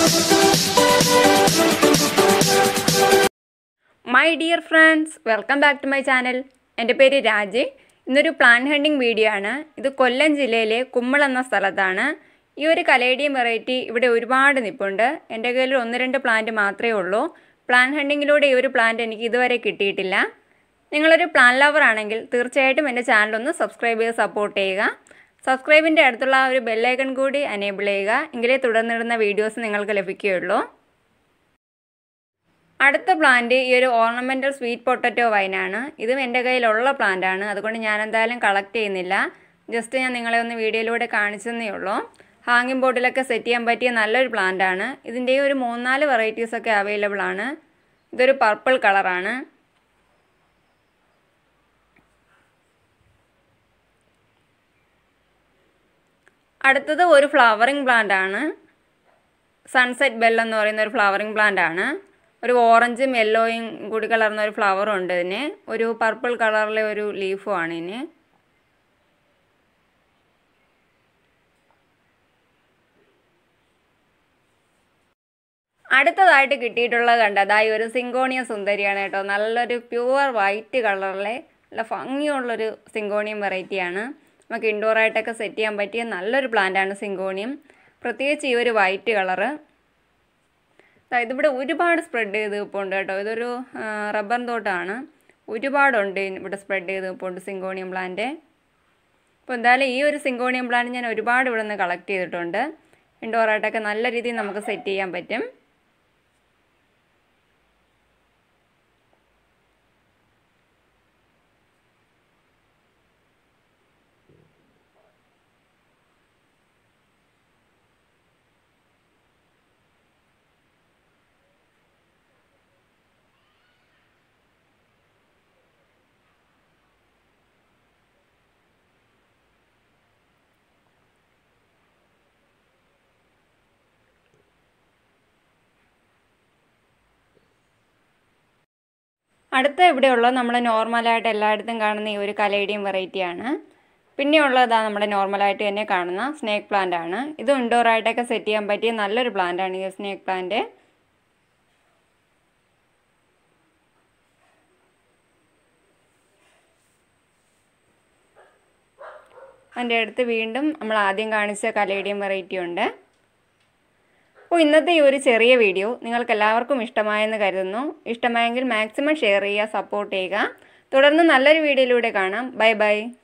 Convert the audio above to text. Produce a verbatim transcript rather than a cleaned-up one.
My dear friends, welcome back to my channel. എൻ്റെ പേര് രാജി. ഇന്നൊരു പ്ലാന്റ് ഹണ്ടിങ് വീഡിയോ ആണ്. ഇത് കൊല്ലം ജില്ലയിലെ കുമ്മൾ എന്ന സ്ഥലത്താണ്. ഈ ഒരു കലേഡിയം വെറൈറ്റി ഇവിടെ ഒരുപാട് നിൽപ്പുണ്ട്. എൻ്റെ കയ്യിൽ ഒന്ന് രണ്ട് പ്ലാന്റ് മാത്രമേ ഉള്ളൂ. പ്ലാന്റ് ഹണ്ടിങ്ങിലൂടെ ഈ ഒരു പ്ലാന്റ് എനിക്ക് ഇതുവരെ കിട്ടിയിട്ടില്ല. നിങ്ങളൊരു പ്ലാന്റ് ലവർ ആണെങ്കിൽ തീർച്ചയായിട്ടും എൻ്റെ ചാനൽ ഒന്ന് സബ്സ്ക്രൈബ് ചെയ്ത് സപ്പോർട്ട് ചെയ്യുക. സബ്സ്ക്രൈബിൻ്റെ അടുത്തുള്ള ഒരു ബെല്ലൈക്കൺ കൂടി എനേബിൾ ചെയ്യുക. എങ്കിലേ തുടർന്നിടുന്ന വീഡിയോസ് നിങ്ങൾക്ക് ലഭിക്കുകയുള്ളൂ. അടുത്ത പ്ലാന്റ് ഈ ഒരു ഓർണമെൻ്റൽ സ്വീറ്റ് പൊട്ടറ്റോ വൈനാണ്. ഇതും എൻ്റെ കയ്യിലുള്ള പ്ലാന്റാണ്. അതുകൊണ്ട് ഞാൻ എന്തായാലും കളക്ട് ചെയ്യുന്നില്ല. ജസ്റ്റ് ഞാൻ നിങ്ങളെ ഒന്ന് വീഡിയോയിലൂടെ കാണിച്ചെന്നേ ഉള്ളൂ. ഹാങ്ങിങ് ബോർഡിലൊക്കെ സെറ്റ് ചെയ്യാൻ പറ്റിയ നല്ലൊരു പ്ലാന്റാണ്. ഇതിൻ്റെ ഒരു മൂന്നാല് വെറൈറ്റീസൊക്കെ അവൈലബിൾ ആണ്. ഇതൊരു പർപ്പിൾ കളറാണ്. അടുത്തത് ഒരു ഫ്ലവറിങ് പ്ലാന്റ് ആണ്. സൺസെറ്റ് ബെൽ എന്ന് പറയുന്ന ഒരു ഫ്ലവറിങ് പ്ലാന്റ് ആണ്. ഒരു ഓറഞ്ചും യെല്ലോയും കൂടി കളർന്ന ഒരു ഫ്ലവറും ഉണ്ട് ഇതിന്. ഒരു പർപ്പിൾ കളറിലെ ഒരു ലീഫും ആണ് ഇതിന്. അടുത്തതായിട്ട് കിട്ടിയിട്ടുള്ളത് കണ്ട അതായത് ഒരു സിങ്കോണിയം സുന്ദരിയാണ് കേട്ടോ. നല്ലൊരു പ്യുവർ വൈറ്റ് കളറിലെ നല്ല ഭംഗിയുള്ളൊരു സിങ്കോണിയം വെറൈറ്റിയാണ്. നമുക്ക് ഇൻഡോറായിട്ടൊക്കെ സെറ്റ് ചെയ്യാൻ പറ്റിയ നല്ലൊരു പ്ലാന്റാണ് സിങ്കോണിയം. പ്രത്യേകിച്ച് ഈ ഒരു വൈറ്റ് കളറ്. ഇതിവിടെ ഒരുപാട് സ്പ്രെഡ് ചെയ്ത് നിൽപ്പുണ്ട് കേട്ടോ. ഇതൊരു റബ്ബർ തോട്ടമാണ്. ഒരുപാടുണ്ട് ഇവിടെ സ്പ്രെഡ് ചെയ്ത് നിൽപ്പുണ്ട് സിങ്കോണിയം പ്ലാന്റ്. അപ്പോൾ എന്തായാലും ഈ ഒരു സിങ്കോണിയം പ്ലാന്റ് ഞാൻ ഒരുപാട് ഇവിടെ നിന്ന് കളക്ട് ചെയ്തിട്ടുണ്ട്. ഇൻഡോറായിട്ടൊക്കെ നല്ല രീതിയിൽ നമുക്ക് സെറ്റ് ചെയ്യാൻ പറ്റും. അടുത്ത ഇവിടെയുള്ള നമ്മൾ നോർമലായിട്ട് എല്ലായിടത്തും കാണുന്ന ഈ ഒരു കലേഡിയം വെറൈറ്റിയാണ്. പിന്നെയുള്ളതാ നമ്മുടെ നോർമലായിട്ട് തന്നെ കാണുന്ന സ്നേക്ക് പ്ലാന്റ് ആണ്. ഇത് ഇൻഡോറായിട്ടൊക്കെ സെറ്റ് ചെയ്യാൻ പറ്റിയ നല്ലൊരു പ്ലാന്റ് ആണ് ഈ സ്നേക്ക് പ്ലാന്റ്. അതിൻ്റെ അടുത്ത് വീണ്ടും നമ്മൾ ആദ്യം കാണിച്ച കലേഡിയം വെറൈറ്റി ഉണ്ട്. അപ്പോൾ ഇന്നത്തെ ഈ ഒരു ചെറിയ വീഡിയോ നിങ്ങൾക്ക് എല്ലാവർക്കും ഇഷ്ടമായെന്ന് കരുതുന്നു. ഇഷ്ടമായെങ്കിൽ മാക്സിമം ഷെയർ ചെയ്യുക, സപ്പോർട്ട് ചെയ്യുക. തുടർന്ന് നല്ലൊരു വീഡിയോയിലൂടെ കാണാം. Bye by.